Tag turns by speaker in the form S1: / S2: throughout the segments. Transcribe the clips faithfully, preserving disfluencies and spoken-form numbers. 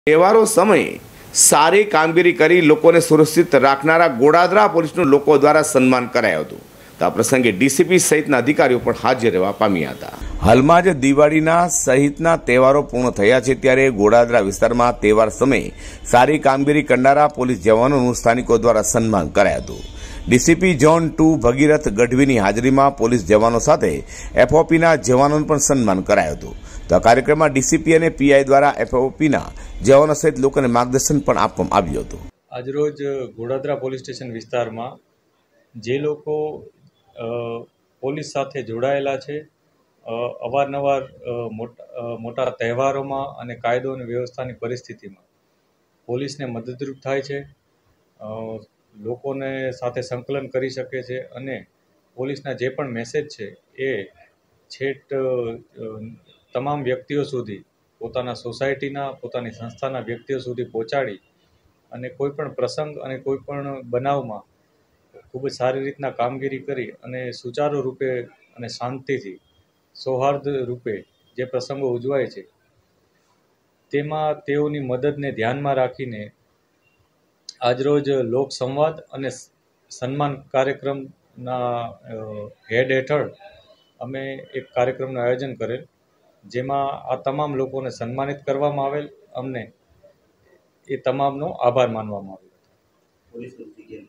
S1: તહેવારો સમયે સારી કામગીરી કરી લોકોને સુરક્ષિત રાખનારા ગોડાદરા પોલીસનું લોકો દ્વારા સન્માન કરાયું હતું. તો આ પ્રસંગે ડીસીપી સહિતના અધિકારીઓ પણ હાજર રહેવા પામ્યા હતા. હાલમાં જ દિવાળીના સહિતના તહેવારો પૂર્ણ થયા છે, ત્યારે ગોડાદરા વિસ્તારમાં તહેવાર સમયે સારી કામગીરી કરનારા પોલીસ જવાનોનું સ્થાનિકો દ્વારા સન્માન કરાયું હતું. ડીસીપી ઝોન ટુ ભગીરથ ગઢવીની હાજરીમાં પોલીસ જવાનો સાથે એફઓપીના જવાનોનું પણ સન્માન કરાયું હતું. તો આ કાર્યક્રમમાં ડીસીપી અને પીઆઈ દ્વારા એફઓપીના જવાનો સહિત લોકોને માર્ગદર્શન પણ આપવામાં આવ્યું હતું.
S2: આજરોજ ગોડાદરા પોલીસ સ્ટેશન વિસ્તારમાં જે લોકો પોલીસ સાથે જોડાયેલા છે, અવારનવાર મોટા તહેવારોમાં અને કાયદો અને વ્યવસ્થાની પરિસ્થિતિમાં પોલીસને મદદરૂપ થાય છે, લોકોને સાથે સંકલન કરી શકે છે અને પોલીસના જે પણ મેસેજ છે એ છેટ તમામ વ્યક્તિઓ સુધી, પોતાના સોસાયટીના, પોતાની સંસ્થાના વ્યક્તિઓ સુધી પહોંચાડી અને કોઈ પણ પ્રસંગ અને કોઈ પણ બનાવમાં ખૂબ જ સારી રીતના કામગીરી કરી અને સુચારુ રૂપે અને શાંતિથી સૌહાર્દ રૂપે જે પ્રસંગો ઉજવાય છે તેમાં તેઓની મદદને ધ્યાનમાં રાખીને આજરોજ લોક સંવાદ અને સન્માન કાર્યક્રમના હેડ હેઠળ અમે એક કાર્યક્રમનું આયોજન કરેલ, જેમાં આ તમામ લોકોને સન્માનિત કરવામાં આવેલ. અમને એ તમામનો આભાર માનવામાં આવ્યો.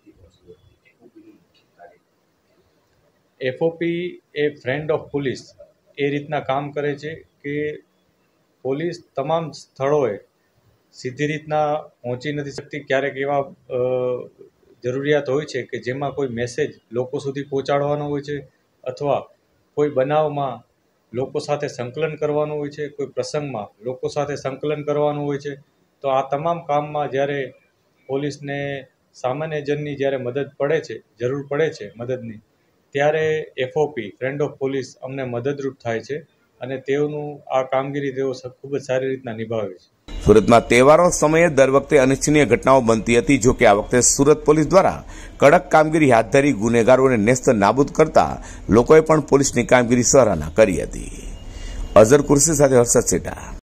S2: એફઓપી એ ફ્રેન્ડ ઓફ પોલીસ એ રીતના કામ કરે છે કે પોલીસ તમામ સ્થળોએ સીધી રીતના પહોંચી નથી શકતી. ક્યારેક એવા જરૂરિયાત હોય છે કે જેમાં કોઈ મેસેજ લોકો સુધી પહોંચાડવાનો હોય છે, અથવા કોઈ બનાવમાં લોકો સાથે સંકલન કરવાનું હોય છે, કોઈ પ્રસંગમાં લોકો સાથે સંકલન કરવાનું હોય છે. તો આ તમામ કામમાં જ્યારે પોલીસને સામાન્ય જનની જ્યારે મદદ પડે છે, જરૂર પડે છે મદદની, ત્યારે એફઓપી ફ્રેન્ડ ઓફ પોલીસ અમને મદદરૂપ થાય છે અને તેઓનું આ કામગીરી તેઓ ખૂબ જ સારી રીતના નિભાવે છે.
S1: સુરતમાં તહેવારો સમયે દર વખતે અનિચ્છનીય ઘટનાઓ બનતી હતી. જો કે આ વખતે સુરત પોલીસ દ્વારા કડક કામગીરી હાથ ધરી ગુનેગારોને નેસ્ત નાબૂદ કરતા લોકોએ પણ પોલીસની કામગીરી સરાહના કરી હતી. અઝર કુર્સી સાથે હર્ષદ સેઠા.